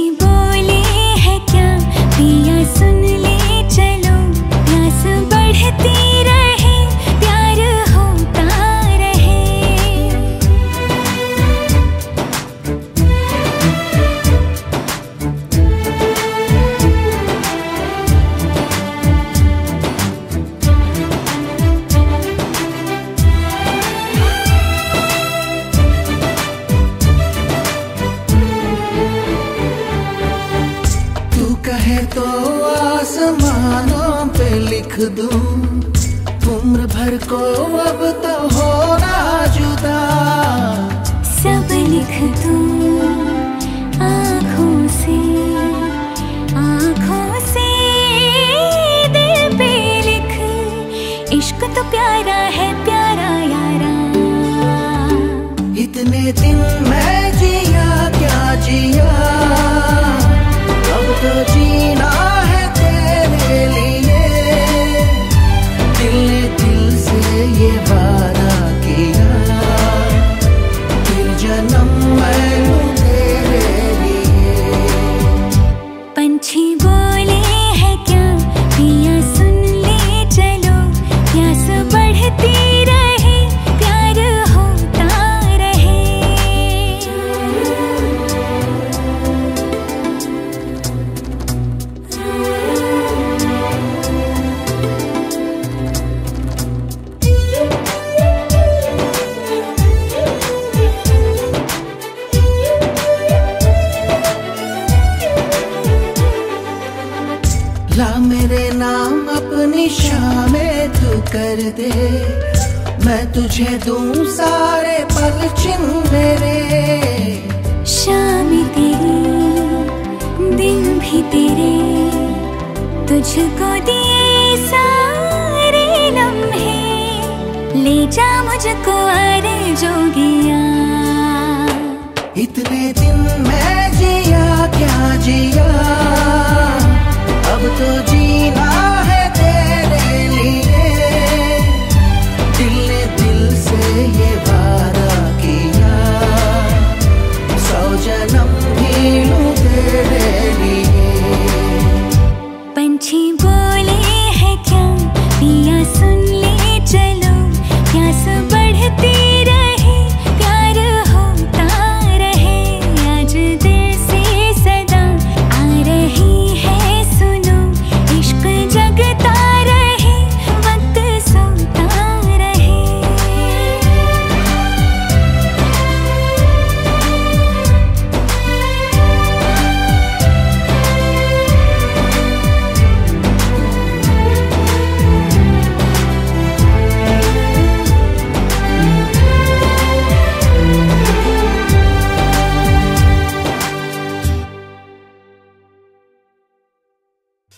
बोले है क्या पिया सुन ले चलो, प्यास बढ़ती रहे प्यार होता रहे। कहे तो आसमानों पे लिख दूं, उम्र भर को अब तो होना जुदा। सब लिख दूं आँखों से दिल पे लिख, इश्क तो प्यारा है प्यारा यारा। इतने दिन मैं जिया क्या जिया, अब तो जीना है तेरे लिए। दिल ने दिल से ये वादा किया, फिर जन्म मैं लूं तेरे लिए। पंछी बोले है क्या पिया सुन ले चलो, प्यास बढ़ती रहे प्यार होता रहे। ला मेरे नाम अपनी शामें तू कर दे, मैं तुझे दूं सारे पल छिन मेरे। शाम तेरी दिन भी तेरे, तुझको दिए सारे लम्हे, ले जा मुझको जोगिया। इतने दिन मैं जिया क्या जिया, अब तो जीना है तेरे लिए। दिल ने दिल से ये वादा किया, 100 जन्म भी लूं तेरे लिए। पंछी बोले है क्या पिया सुन